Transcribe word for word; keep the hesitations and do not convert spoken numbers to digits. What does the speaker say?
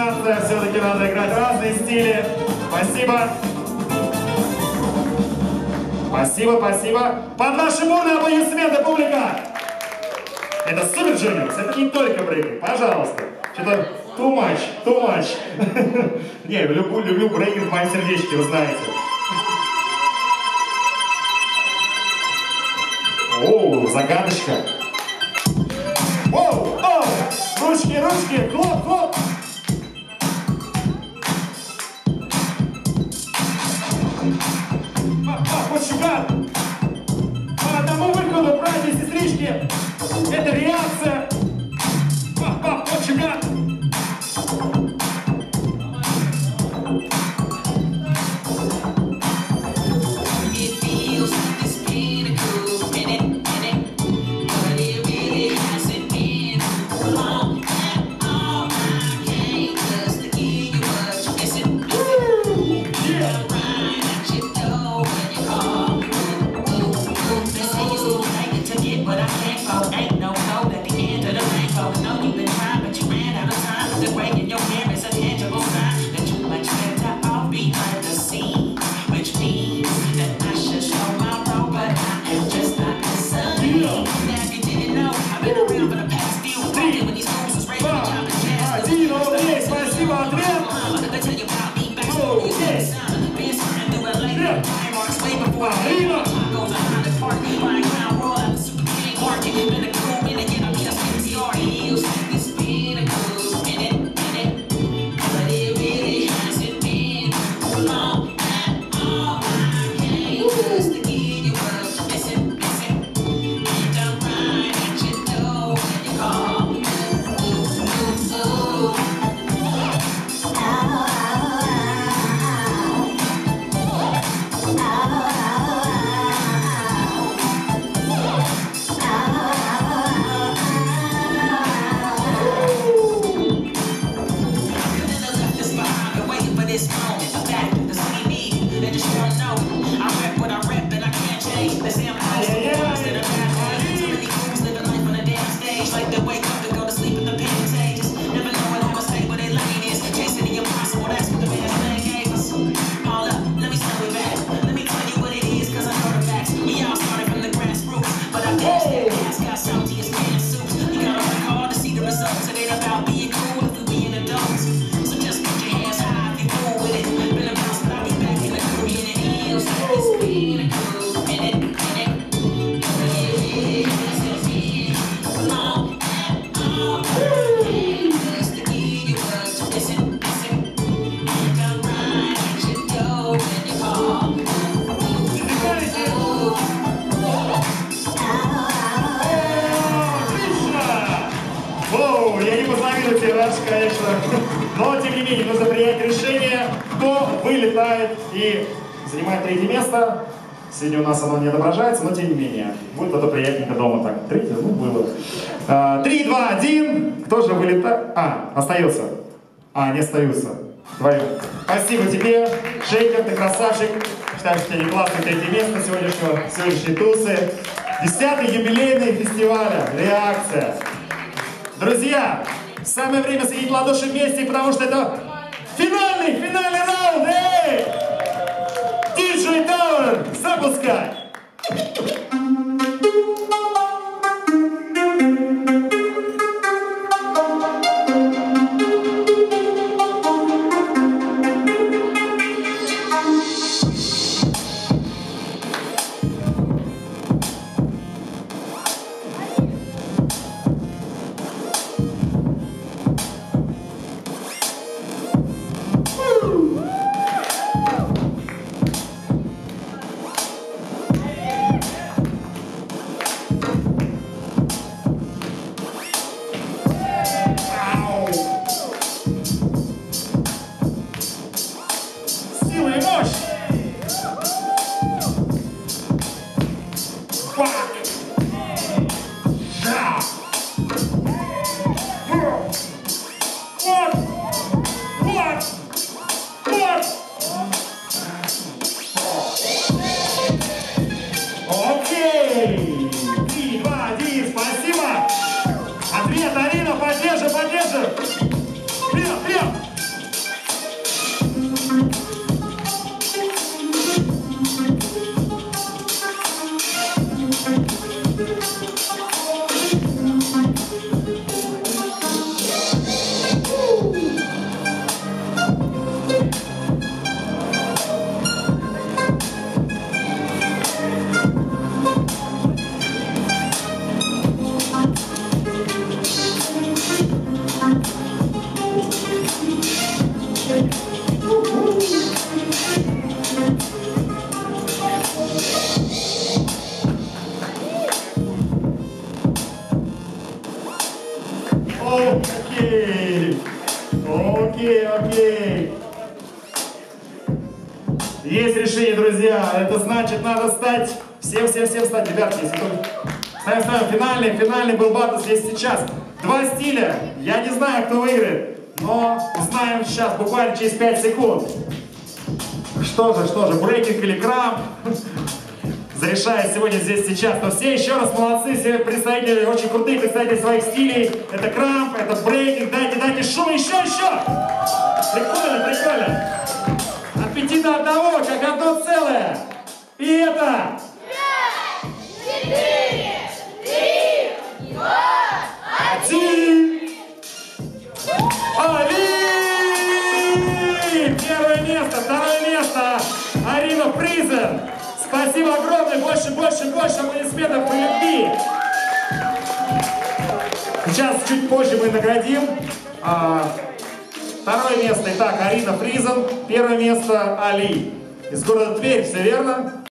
вариация, все-таки надо играть разные стили. Спасибо. Спасибо, спасибо. Под ваши бурные аплодисменты, публика! Это Super Juniors, это не только брейкинг, пожалуйста. Что-то too much, too much. Не, люблю, люблю брейкинг в моем сердечке, вы знаете. О, загадочка. Оу, оу, ручки, ручки, хлоп, хлоп. What you got? По одному выходу, братья и сестрички, это реакция. Пап, пап, what you got? Но, тем не менее, нужно принять решение, кто вылетает и занимает третье место. Сегодня у нас оно не отображается, но тем не менее. Будет это приятненько дома так. Третье, ну, было. Три, два, один. Кто же вылетает? А, остается. А, не остаются. Вдвоем. Спасибо тебе, Шейкер, ты красавчик. Считаю, что у тебя классное третье место сегодняшнего, сегодняшней тусы. Десятый юбилейный фестиваля. Реакция. Друзья, самое время соединить ладоши вместе, потому что это финальный, финальный раунд! Эй! диджей Tower, запускай! Поддержим, поддержим! Вперед, вперед! это значит, надо стать, всем-всем-всем стать, ребятки, если только... Ставим, ставим, финальный, финальный был батл здесь сейчас. Два стиля, я не знаю, кто выиграет, но узнаем сейчас, буквально через пять секунд. Что же, что же, брейкинг или крамп? Зарешает сегодня здесь сейчас. Но все еще раз молодцы, все представители, очень крутые представители своих стилей. Это крамп, это брейкинг, дайте, дайте шум, еще, еще! Прикольно, прикольно. От пяти до одного, как одно целое. И это... пять, четыре, три, два, один. Али! Первое место, второе место. Арина Фризен. Спасибо огромное. Больше, больше, больше аплодисментов и любви. Сейчас, чуть позже мы наградим. А, второе место. Итак, Арина Фризен. Первое место Али. Из города Тверь, все верно?